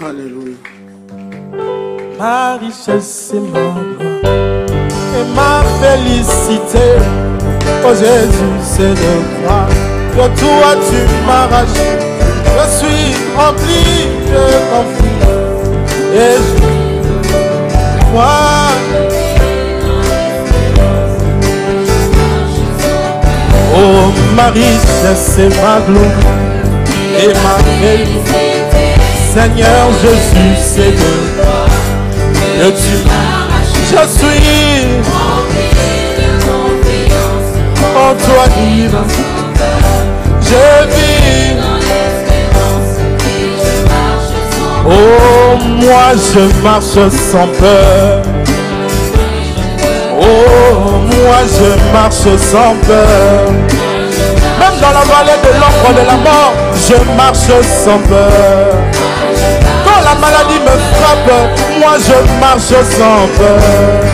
Alléluia. Ma richesse et ma gloire et ma félicité, oh Jésus, c'est de croire que toi tu m'arraches. Je suis rempli de confiance et je crois. Oh, ma richesse et ma gloire et ma félicité, Seigneur Jésus, c'est de toi que tu m'arraches. Je suis rempli de confiance en toi, divin. Je vis dans l'espérance et je marche sans peur. Oh, moi je marche sans peur. Oh, moi je marche sans peur. Même dans la vallée de l'ombre de la mort, je marche sans peur. Quand la maladie me frappe, moi je marche sans peur.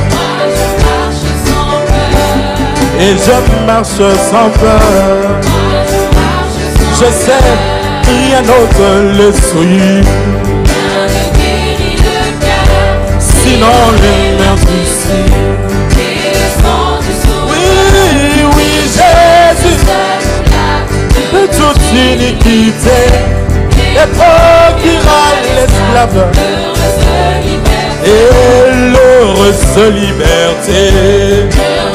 Et je marche sans peur. Je sais, rien d'autre le suit. Sinon les mers du ciel. De toute iniquité et procurera l'esclave et l'heureuse liberté.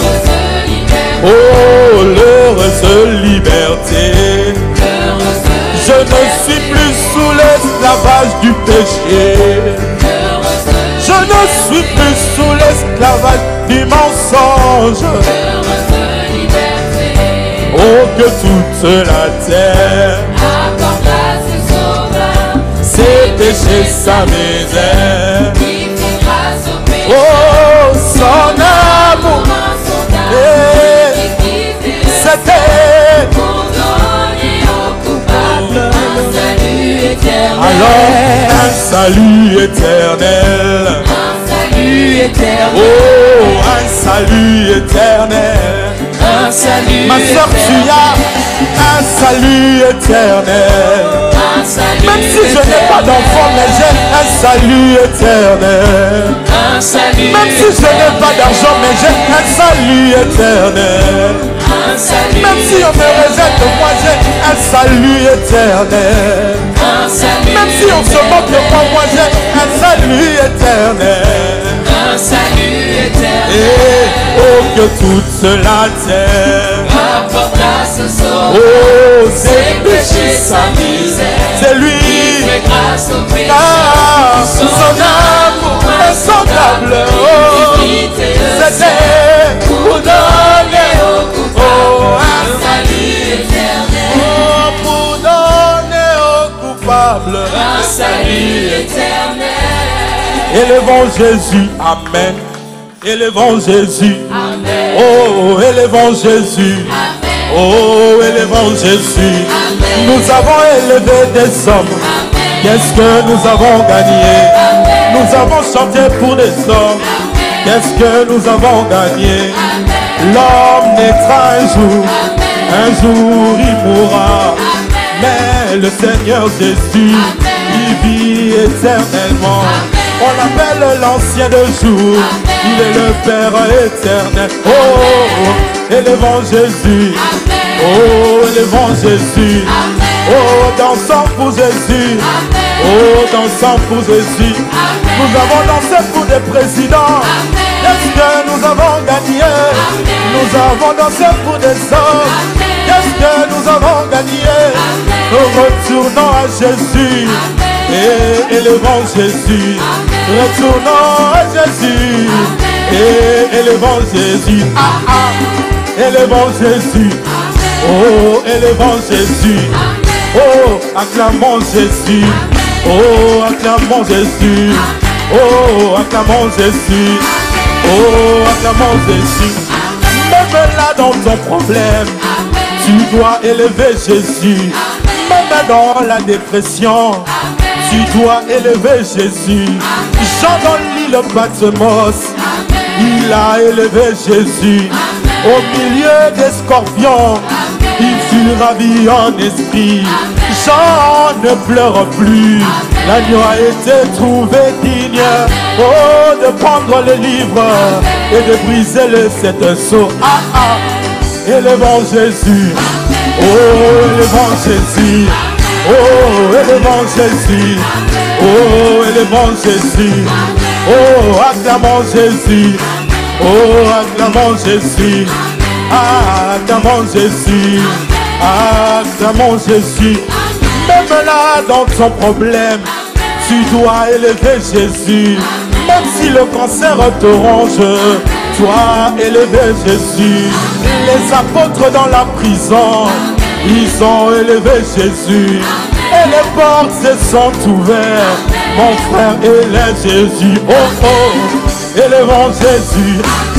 Oh, l'heureuse liberté. Je ne suis plus sous l'esclavage du péché. Je ne suis plus sous l'esclavage du mensonge. Oh, que toute la terre accorde à ce sauveur ses péchés, sa misère. qui fait grâce au péché. Oh, son amour c'était Pour donner aux coupables un salut éternel. alors un salut éternel. Un salut éternel. Oh, un salut éternel. Un salut Ma soeur, tu as un salut éternel. Un salut Même si je n'ai pas d'enfant, mais j'ai un salut éternel. Un salut Même si je n'ai pas d'argent, mais j'ai un salut éternel. Un salut Même si on me rejette, moi j'ai un salut éternel. Un salut Même si on se moque de moi j'ai un salut éternel. Un salut éternel. Et oh, que toute la terre Apporte à ce sauveur oh, ses ses péchés, sa misère. c'est lui. Il fait grâce au péché. Ah, son amour insondable. Oh, c'était pour donner aux coupables oh, un salut éternel. oh, pour donner aux coupables Un salut éternel. Élevons Jésus, Amen. Élevons Jésus, Amen. oh, élevons Jésus, Amen. oh, élevons Jésus. Amen. Nous avons élevé des hommes. Amen. Qu'est-ce que nous avons gagné? Amen. Nous avons chanté pour des hommes. Amen. Qu'est-ce que nous avons gagné? Amen. L'homme naîtra un jour il mourra. Amen. Mais le Seigneur Jésus, il vit éternellement. On l'appelle l'ancien de jour, il est le Père éternel. Oh, élevons Jésus, oh, élevons Jésus. Oh, dansons pour Jésus, oh, dansons pour Jésus. Nous avons dansé pour des présidents. Qu'est-ce que nous avons gagné? Nous avons dansé pour des hommes. Qu'est-ce que nous avons gagné? Nous retournons à Jésus et élevons Jésus. Retournons à Jésus et élevons Jésus. Ah, ah, élevons Jésus. Oh, élevons Jésus. Oh, acclamons Jésus. Oh, acclamons Jésus. Oh, acclamons Jésus. Oh, acclamons Jésus. Même là dans ton problème, tu dois élever Jésus. Même dans la dépression, tu dois élever Jésus. Jean dans l'île Patmos, il a élevé Jésus. Au milieu des scorpions, il fut ravi en esprit. Jean ne pleure plus, L'agneau a été trouvé digne, oh, de prendre le livre et de briser le sept sceaux. Ah ah, élevons Jésus, oh, élevons Jésus, oh, élevons Jésus, oh, élevons Jésus, oh, acclamons Jésus, oh, acclamons Jésus, acclamons Jésus, acclamons Jésus. Même là dans ton problème, tu dois élever Jésus. Même si le cancer te ronge, tu dois élever Jésus. Les apôtres dans la prison, ils ont élevé Jésus. Et les portes se sont ouvertes. Mon frère, élève Jésus. Oh oh, élevons Jésus.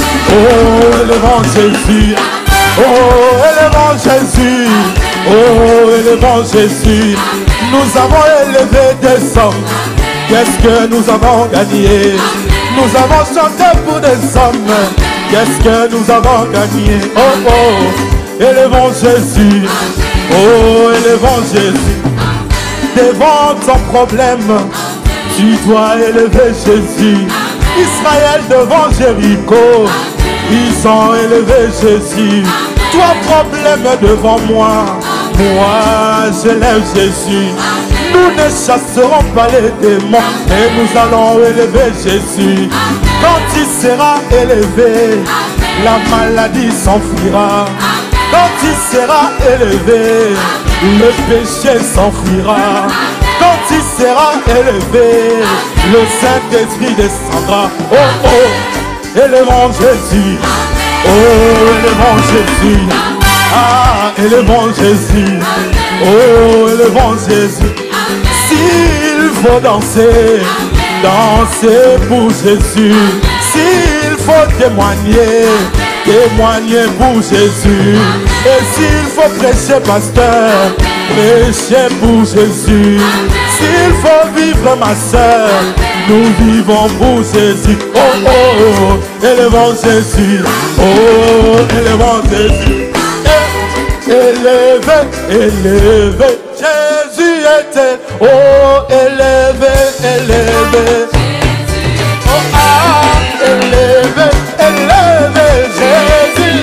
Oh, élevons Jésus. Oh, élevons Jésus. Oh, élevons Jésus. Nous avons élevé des hommes. Qu'est-ce que nous avons gagné? Nous avons chanté pour des hommes. Qu'est-ce que nous avons gagné? Oh, oh, élevons Jésus. Oh, élevons Jésus. Devant ton problème, tu dois élever Jésus. Israël devant Jéricho, ils ont élevé Jésus. Toi, problème devant moi, moi j'élève Jésus. Nous ne chasserons pas les démons, mais nous allons élever Jésus. Quand il sera élevé, la maladie s'enfuira. Quand il sera élevé, le péché s'enfuira. Quand il sera élevé, le Saint-Esprit descendra. Oh oh, élevons Jésus. Oh, élevons Jésus. Ah, élevons Jésus. Oh, élevons Jésus. S'il faut danser, danser pour Jésus. S'il faut témoigner, témoigner pour Jésus. Et s'il faut prêcher, pasteur, prêcher pour Jésus. S'il faut vivre, ma soeur, nous vivons pour Jésus. Oh oh oh, élevons Jésus. Oh, élevons Jésus. Élevé, élevé, Jésus était. Oh, élevé, élevé. Oh ah, élevé, élevé, Jésus.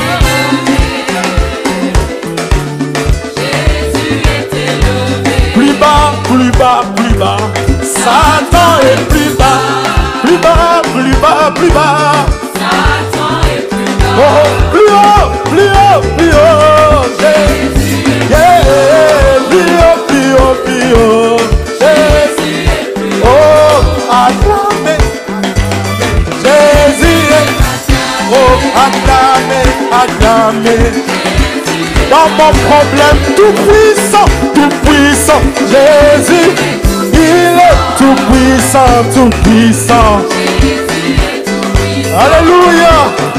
Plus bas, plus bas, plus bas. Satan est plus bas. Plus bas, plus bas, plus bas. Satan est plus bas. Oh, plus haut, plus haut, plus haut. Jésus. Yeah, plus haut, plus haut, plus haut. Jésus est plus haut. Oh, acclamez. Jésus est. Oh, acclamez, acclamez. Dans mon problème, tout puissant, Jésus, il est tout puissant, tout puissant. Alléluia.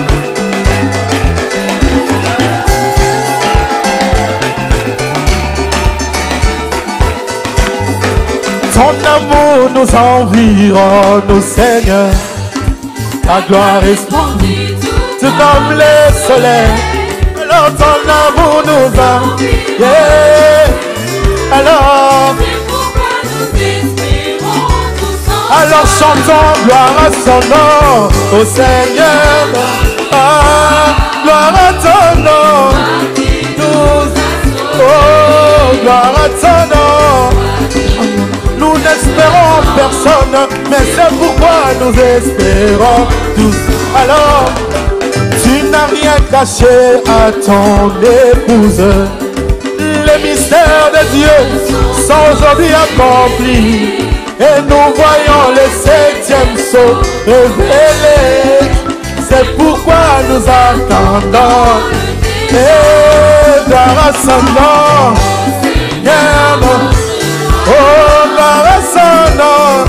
Ton amour nous environne, Seigneur. Ta gloire est splendide, tout comme le soleil. Alors ton amour nous a, yeah. Alors chantons gloire à son nom, au Seigneur. Ah, gloire à ton nom. Oh, gloire à ton nom. Nous n'espérons personne, mais c'est pourquoi nous espérons tous. Alors, tu n'as rien caché à ton épouse. Les mystères de Dieu sont aujourd'hui accomplis. Et nous voyons le septième sceau révélé. C'est pourquoi nous attendons. Et gloire à son nom. Oh, gloire à son nom.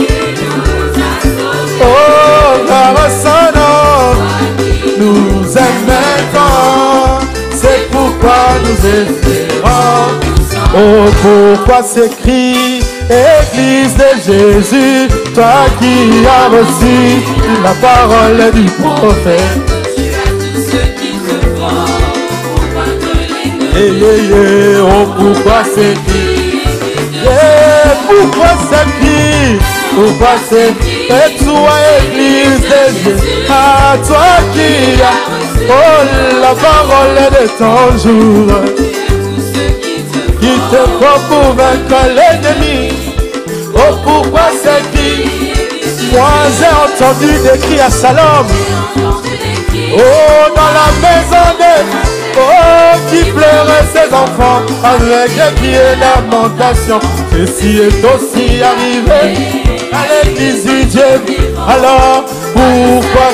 Oh, gloire à son nom. Nous aimons, c'est pourquoi nous espérons. Oh, pourquoi s'écrit Église de Jésus, toi qui as reçu la parole du prophète. Tu as tout ce qu'il te faut pour vaincre l'ennemi. Oh, pourquoi s'écrit pourquoi c'est qui? Pourquoi c'est qui? Et toi, Église de Dieu, à toi qui as, oh, la parole de ton jour, qui te faut pour vaincre l'ennemi. Oh, pourquoi c'est qui? Moi j'ai entendu des cris à Salom. Oh, dans la maison de... Oh, qui pleurait ses enfants avec des cris et lamentations. Ceci est aussi arrivé à l'église du Dieu. Alors, pourquoi?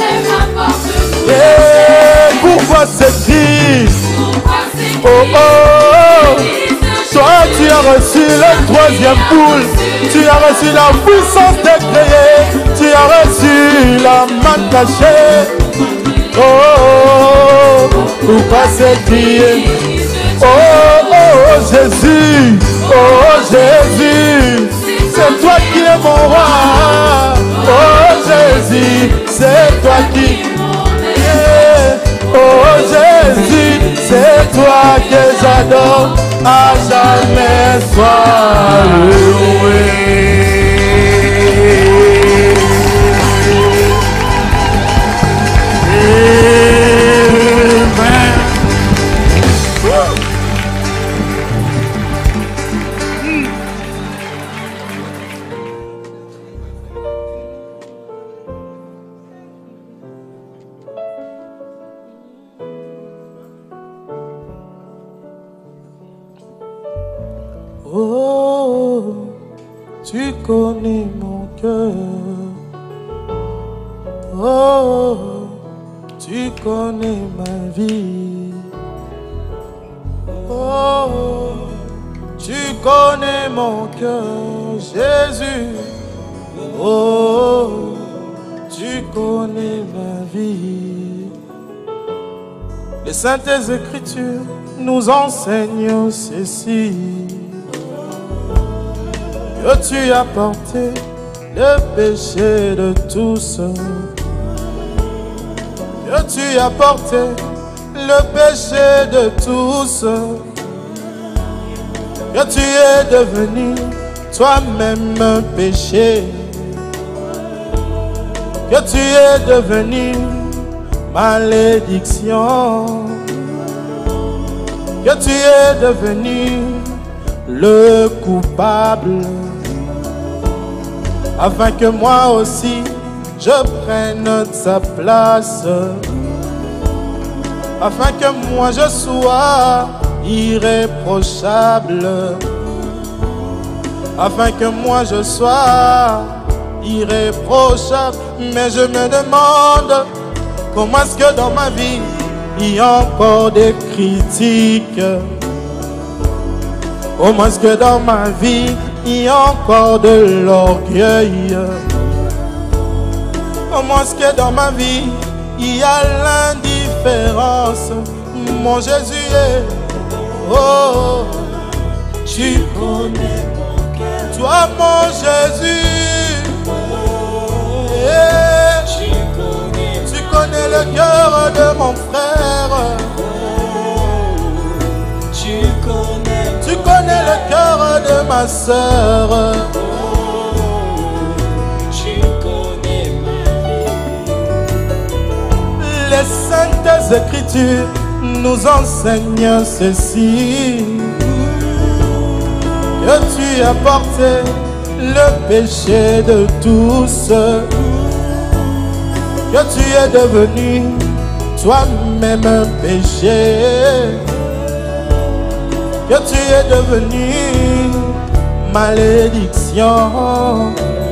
Et pourquoi c'est qui? Oh, oh, oh. Toi, tu as reçu le troisième poule. Tu as reçu la puissance de créer. Tu as reçu la main cachée. Oh, oh, oh, pourquoi c'est crié? Oh, oh, oh, Jésus, oh, Jésus, c'est toi qui es mon roi. Oh, Jésus, c'est toi qui es. Oh, Jésus, c'est toi que j'adore. À jamais sois loué. Oh, tu connais mon cœur. Oh, tu connais ma vie. Oh, tu connais mon cœur, Jésus. Oh, tu connais ma vie. Les Saintes Écritures nous enseignent ceci. Que tu as porté le péché de tous. Que tu as porté le péché de tous. Que tu es devenu toi-même un péché. Que tu es devenu malédiction. Que tu es devenu le coupable. Afin que moi aussi je prenne sa place. Afin que moi je sois irréprochable. Afin que moi je sois irréprochable. Mais je me demande comment est-ce que dans ma vie il y a encore des critiques. Comment est-ce que dans ma vie il y a encore de l'orgueil? Comment est-ce que dans ma vie il y a l'indifférence? Mon Jésus est, oh, tu connais mon cœur. Toi mon Jésus, tu connais le cœur de mon frère. Tu connais le cœur de ma sœur. Tu connais ma vie. Les Saintes Écritures nous enseignent ceci. Que tu as porté le péché de tous. Que tu es devenu toi-même un péché. Que tu es devenu malédiction.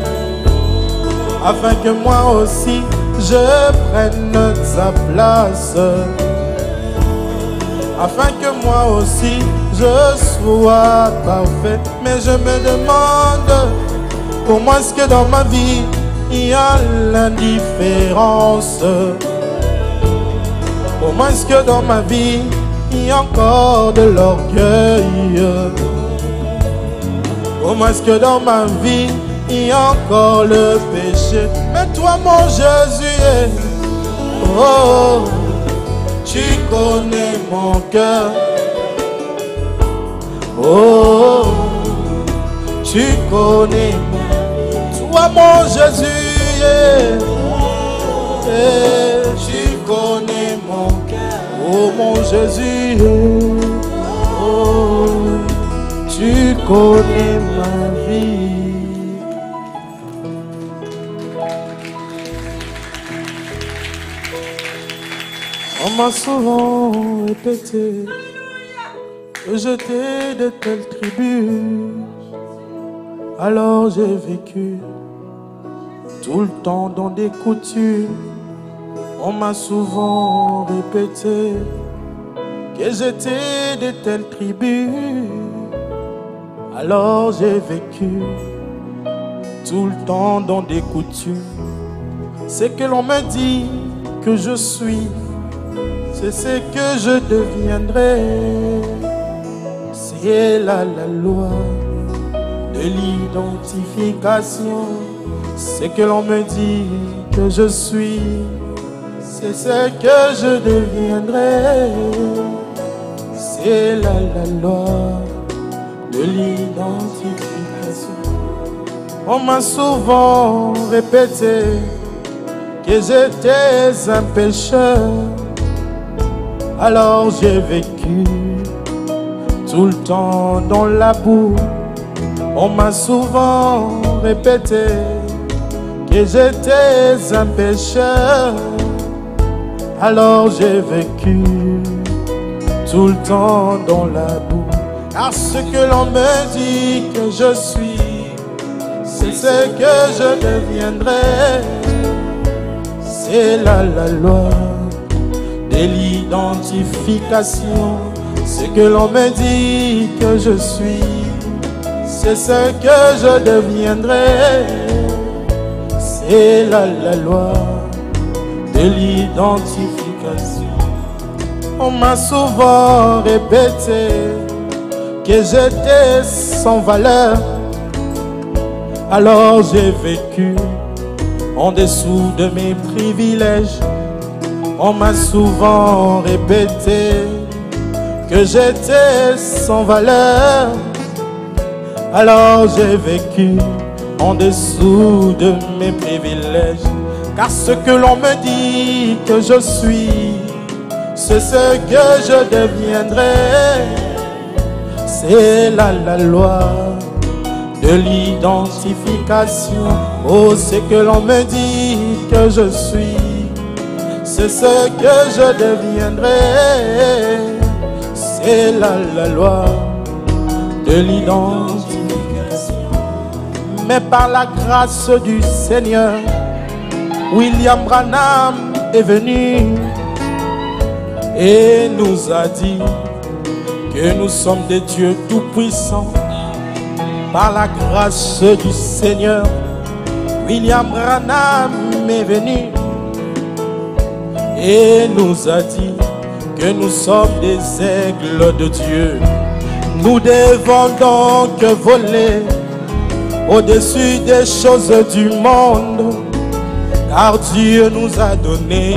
Afin que moi aussi je prenne sa place. Afin que moi aussi je sois parfait. Mais je me demande comment est-ce que dans ma vie il y a l'indifférence. Comment est-ce que dans ma vie il y a encore de l'orgueil? Comment est-ce que dans ma vie il y a encore le péché? Mais toi mon Jésus, oh, tu connais mon cœur. Oh, tu connais ma vie. Toi mon Jésus, tu connais mon cœur. Oh mon Jésus, oh, tu connais ma vie. On m'a souvent répété que j'étais de telles tribus. Alors j'ai vécu tout le temps dans des coutumes. On m'a souvent répété que j'étais de telles tribus. Alors j'ai vécu tout le temps dans des coutumes. C'est que l'on me dit que je suis, c'est ce que je deviendrai. C'est là la loi de l'identification. C'est que l'on me dit que je suis, c'est ce que je deviendrai. C'est là la loi de l'identification. On m'a souvent répété que j'étais un pécheur. Alors j'ai vécu tout le temps dans la boue. On m'a souvent répété que j'étais un pécheur. Alors j'ai vécu tout le temps dans la boue. Car ce que l'on me dit que je suis, c'est ce que je deviendrai. C'est là la loi de l'identification. Ce que l'on me dit que je suis, c'est ce que je deviendrai. C'est là la loi de l'identification. On m'a souvent répété que j'étais sans valeur. Alors j'ai vécu en dessous de mes privilèges. On m'a souvent répété que j'étais sans valeur. Alors j'ai vécu en dessous de mes privilèges. Car ce que l'on me dit que je suis, c'est ce que je deviendrai. C'est là la loi de l'identification. Oh, c'est que l'on me dit que je suis, c'est ce que je deviendrai. C'est là la loi de l'identification. Mais par la grâce du Seigneur, William Branham est venu et nous a dit que nous sommes des dieux tout-puissants. Par la grâce du Seigneur, William Branham est venu et nous a dit que nous sommes des aigles de Dieu. Nous devons donc voler au-dessus des choses du monde, car Dieu nous a donné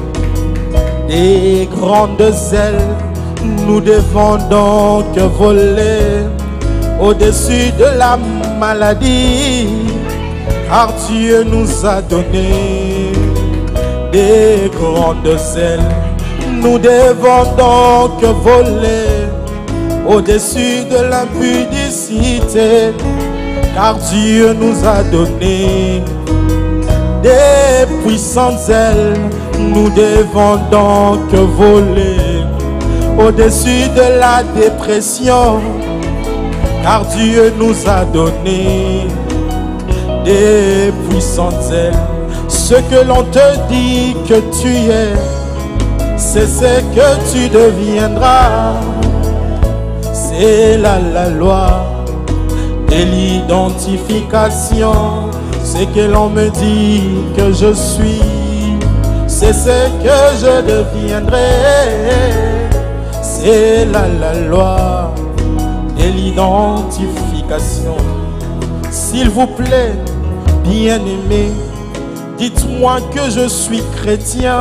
des grandes ailes. Nous devons donc voler au-dessus de la maladie, car Dieu nous a donné des grandes ailes. Nous devons donc voler au-dessus de l'impudicité, car Dieu nous a donné des puissantes ailes. Nous devons donc voler au-dessus de la dépression, car Dieu nous a donné des puissantes ailes. Ce que l'on te dit que tu es, c'est ce que tu deviendras. C'est là la loi de l'identification. C'est que l'on me dit que je suis, c'est ce que je deviendrai. C'est là la loi de l'identification. S'il vous plaît, bien-aimé, dites-moi que je suis chrétien.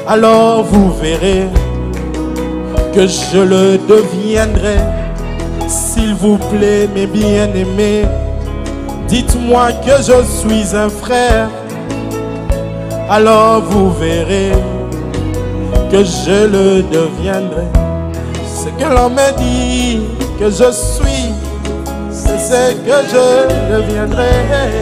Alors vous verrez que je le deviendrai. S'il vous plaît, mes bien-aimés, dites-moi que je suis un frère. Alors vous verrez que je le deviendrai. Ce que l'on me dit que je suis, c'est ce que je deviendrai.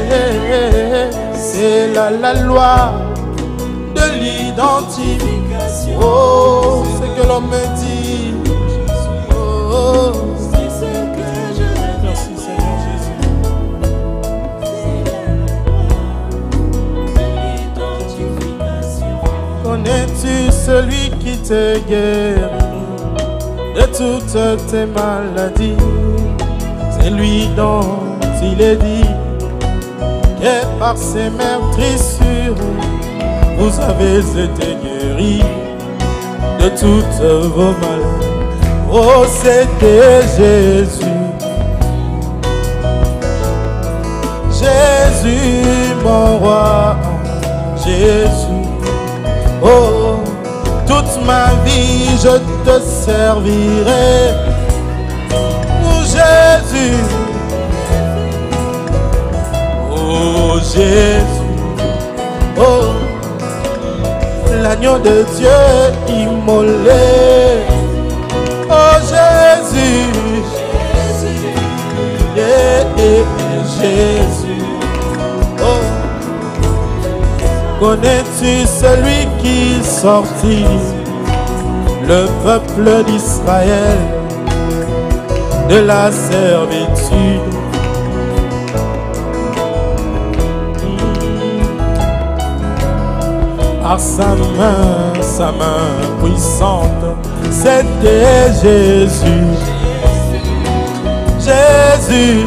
C'est la loi de l'identification. Oh, ce que l'on me dit. Oh, c'est ce que je deviendrai. Merci Seigneur Jésus. Connais-tu celui qui te guérit de toutes tes maladies? C'est lui dont il est dit que par ses meurtrissures vous avez été guéris de toutes vos maladies. Oh, c'était Jésus, Jésus mon roi, Jésus. Oh, toute ma vie je te servirai. Oh Jésus, oh Jésus, oh l'agneau de Dieu immolé. Oh Jésus, Jésus, oh. Connais-tu celui qui sortit le peuple d'Israël de la servitude? Par sa main puissante, c'était Jésus, Jésus,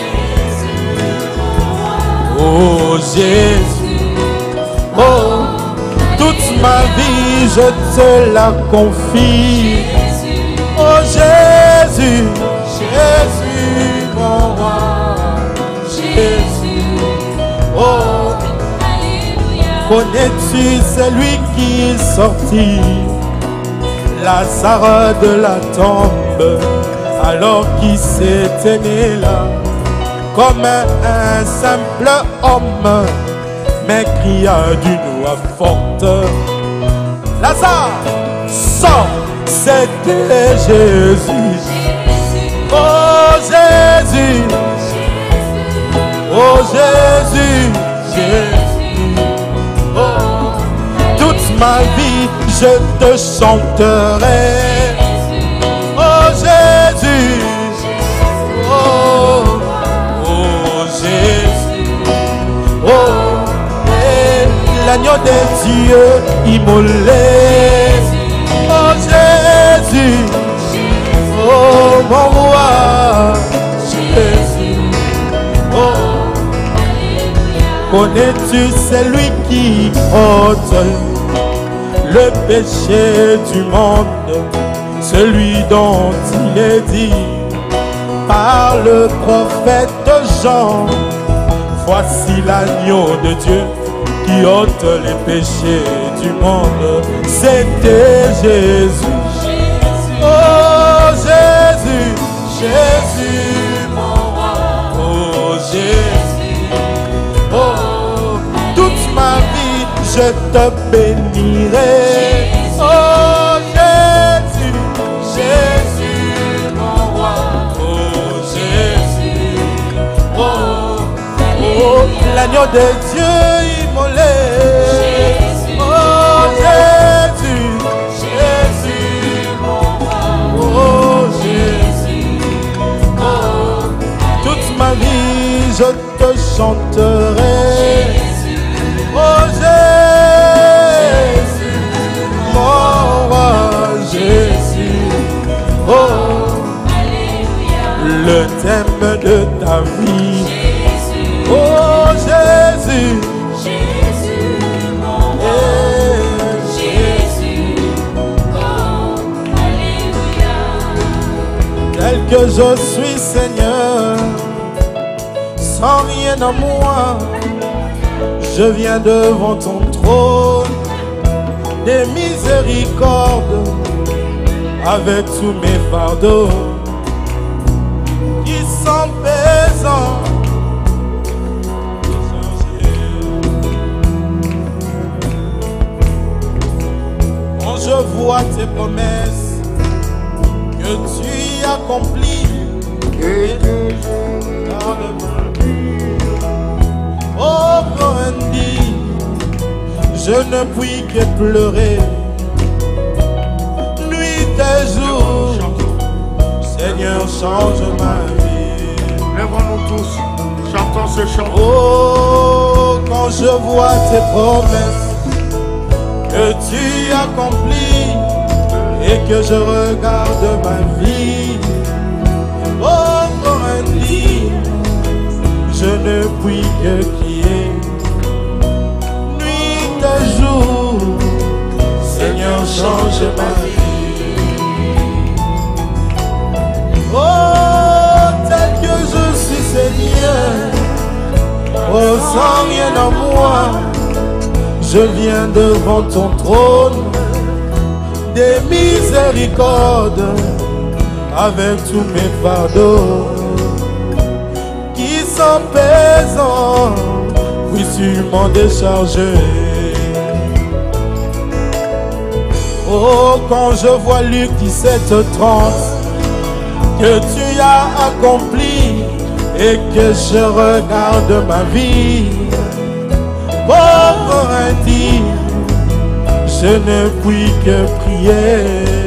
oh Jésus, oh, toute ma vie je te la confie. Oh Jésus, Jésus mon roi, Jésus, oh. Connais-tu celui qui sortit Lazare de la tombe alors qu'il s'était né là comme un simple homme, mais cria d'une voix forte: Lazare, sors! C'était Jésus. Oh Jésus, oh Jésus, Jésus. Toute ma vie je te chanterai. Oh Jésus, oh, oh Jésus, oh, et l'agneau de Dieu immolé. Oh Jésus, oh mon roi, Jésus, oh. Connais-tu celui qui ôte le péché du monde, celui dont il est dit par le prophète Jean: voici l'agneau de Dieu qui ôte les péchés du monde. C'était Jésus. Oh Jésus, Jésus mon roi, oh Jésus, oh, toute ma vie je te bénirai. Oh Jésus, Jésus mon roi, oh Jésus, oh, oh l'agneau de Dieu immolé. Oh Jésus, Jésus mon roi, oh Jésus, oh, toute ma vie je te chanterai. Oh Jésus, mon roi, Jésus, oh, le thème de ta vie. Oh Jésus, mon roi, Jésus, oh, alléluia. Tel que je suis Seigneur, sans rien en moi, je viens devant ton trône des miséricordes avec tous mes fardeaux. sont pesants. Quand je vois tes promesses que tu accomplis et que je regarde ma vie, oh Brandy, je ne puis que pleurer nuit et jour. Seigneur, change ma vie. Lèvons-nous tous, chantons ce chant. Oh, quand je vois tes promesses que tu accomplis et que je regarde ma vie, oh Brandy, je ne puis que crier nuit et jour. Seigneur, change ma vie. Oh, tel que je suis, Seigneur, oh, sans rien en moi, je viens devant ton trône des miséricordes avec tous mes fardeaux qui sont pesants, oui, sûrement déchargés. Oh, quand je vois Luc 17:30 que tu as accompli et que je regarde ma vie, pauvre indigne, je ne puis que prier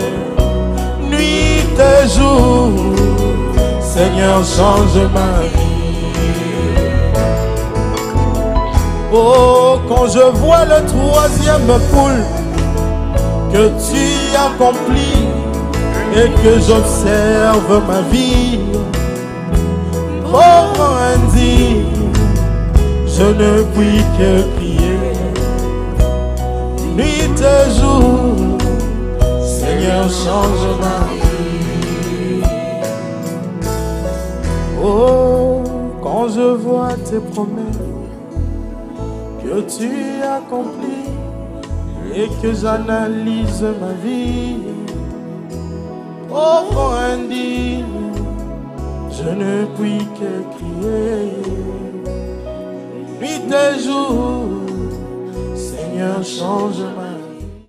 nuit et jour. Seigneur, change ma vie. Oh, quand je vois le 3e poule que tu accomplis et que j'observe ma vie, pauvre indigne, je ne puis que prier nuit et jour. Seigneur, change ma vie. Oh, quand je vois tes promesses que tu accomplis et que j'analyse ma vie, pauvre indigne, je ne puis que crier nuit et jour. Seigneur, change ma vie.